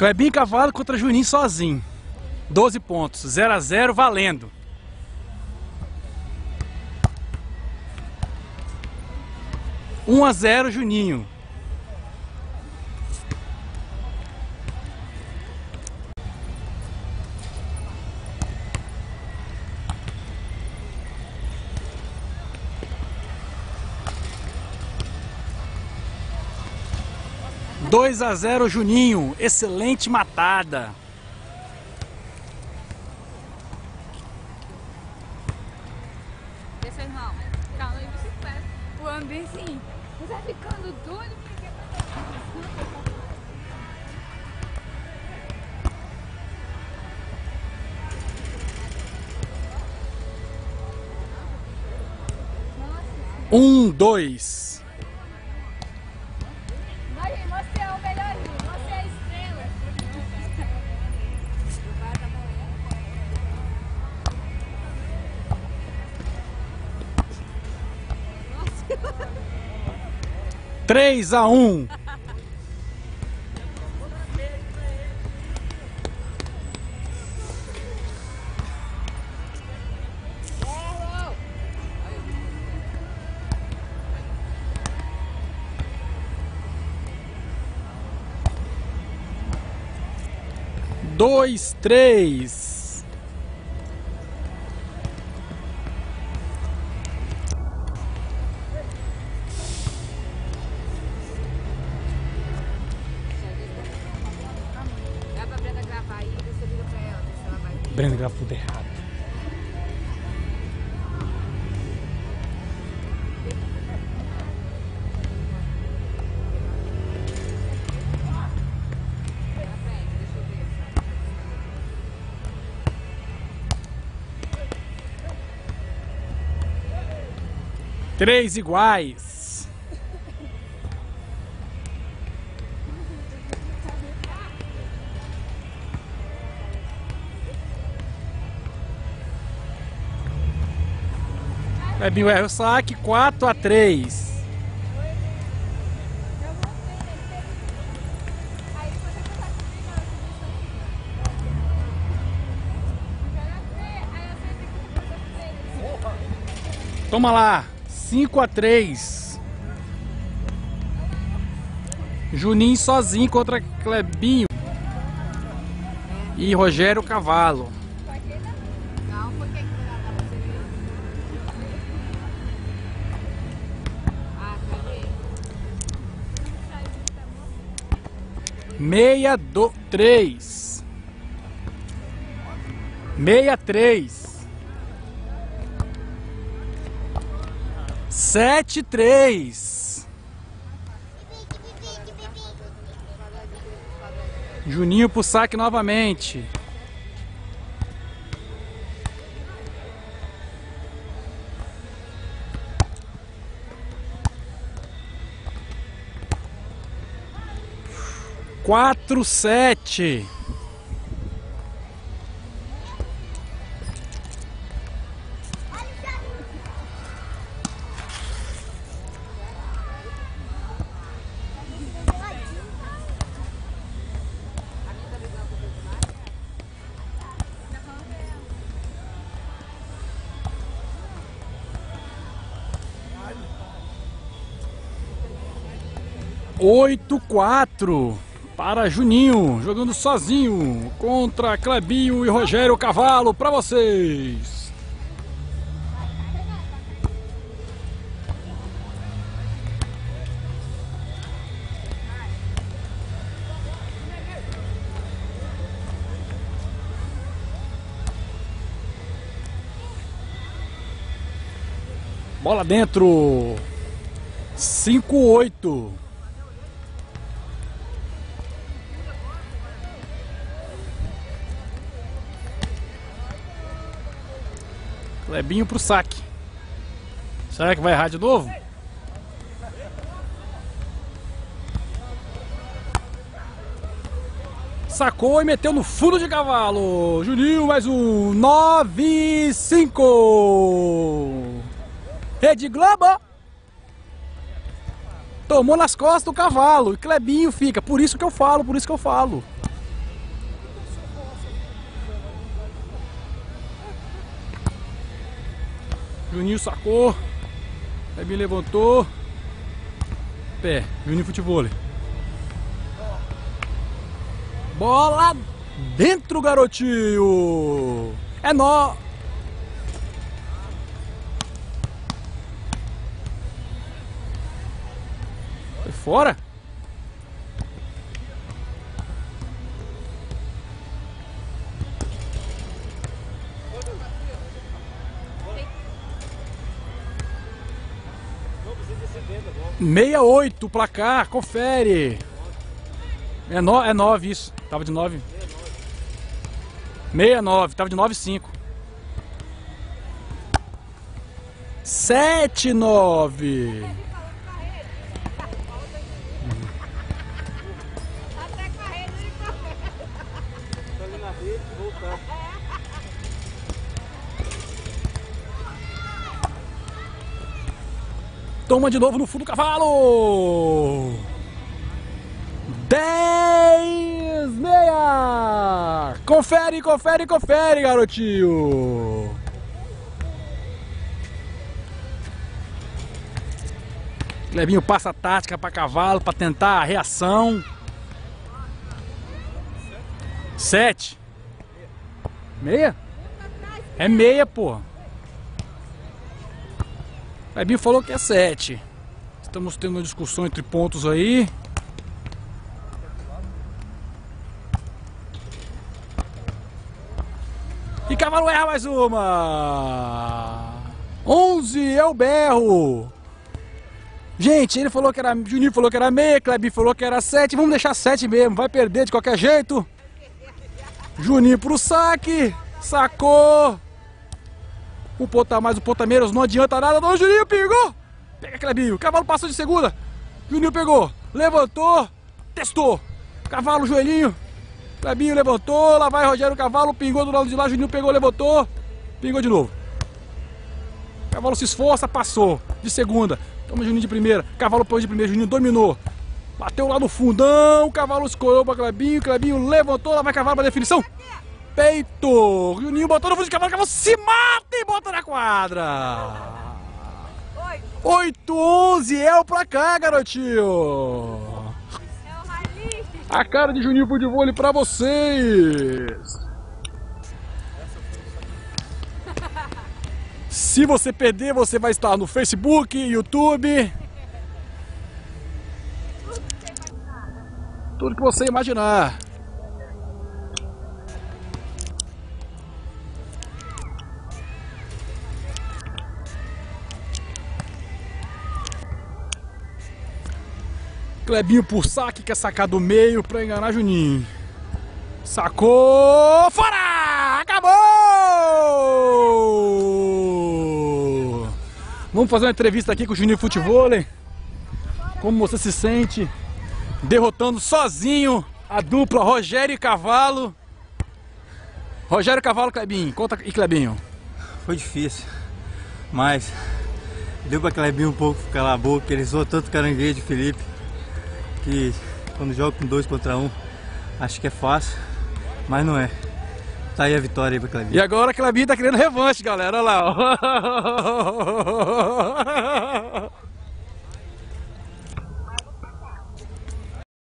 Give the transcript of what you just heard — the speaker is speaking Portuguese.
Clebinho Cavalo contra Juninho sozinho. 12 pontos, 0 a 0 valendo. Um a 0 Juninho. Dois a 0 Juninho, excelente matada. Deixa, irmão. Calma aí, bicicleta. O ambiente, você tá ficando doido. Um, dois. Você é o melhorzinho, você é a estrela. Nossa. 3 a 1. Dois, três. Dá pra Brenda gravar aí, você liga pra ela, ver se ela vai. Brenda gravou tudo errado. Três iguais. Clebinho erra o saque, 4 a 3. Toma lá, 5 a 3. Juninho sozinho contra Clebinho e Rogério Cavalo. Não, por que que não dá pra você ver? Ah, cadê? 63. 63. 7-3. Juninho pro saque novamente. Quatro, 7. Oito, 4 para Juninho, jogando sozinho contra Clebinho e Rogério Cavalo para vocês. Bola dentro. 5-8. Clebinho pro saque. Será que vai errar de novo? Sacou e meteu no fundo de cavalo. Juninho mais um. 9-5. Rede Globo. Tomou nas costas do cavalo. E Clebinho fica. Por isso que eu falo, por isso que eu falo. Juninho sacou. Clebinho levantou. Pé, Juninho futevôlei. Bola dentro, garotinho. É nó. Foi fora? Meia 8 o placar, confere. É 9 isso. Tava de 9. 69, tava de 9,5. 7-9. Até carreira ele corre. Tá ali na rede, voltar. Toma de novo no fundo do cavalo. 10-6. Confere, confere, confere, garotinho. Clebinho passa a tática para cavalo para tentar a reação. 7. Meia? É meia, pô. Clebinho falou que é 7. Estamos tendo uma discussão entre pontos aí. E cavalo erra mais uma. 11 é o berro. Gente, ele falou que era. Juninho falou que era meia, Clebinho falou que era 7. Vamos deixar 7 mesmo, vai perder de qualquer jeito. Juninho pro saque. Sacou. Um ponto a mais, um ponto a menos, não adianta nada. Não, Juninho pegou. Pega Clebinho, cavalo passou de segunda. Juninho pegou, levantou, testou. Cavalo, joelhinho. Clebinho levantou, lá vai Rogério, cavalo, pingou do lado de lá, Juninho pegou, levantou, pingou de novo. Cavalo se esforça, passou de segunda. Toma Juninho de primeira, cavalo pôs de primeira, Juninho dominou. Bateu lá no fundão, cavalo escorou pra Clebinho, Clebinho levantou, lá vai cavalo pra definição. Peito! Juninho botou no fundo de cavalo, cavalo se mata e bota na quadra! 8-11 é o placar, garotinho! É o ralista. A cara de Juninho futevôlei pra vocês! Se você perder, você vai estar no Facebook, YouTube. Tudo que você imaginar. Clebinho por saque, quer sacar do meio pra enganar Juninho. Sacou! Fora! Acabou! Vamos fazer uma entrevista aqui com o Juninho futevôlei. Como você se sente derrotando sozinho a dupla Rogério e Cavalo? Rogério, Cavalo, Clebinho. Conta e Clebinho. Foi difícil, mas deu pra Clebinho um pouco calar a boca. Ele zoou tanto caranguejo de Felipe que quando joga com 2 contra 1 acho que é fácil, mas não é. Tá aí a vitória aí pra Clebinho. E agora Clebinho tá querendo revanche, galera. Olha lá, ó.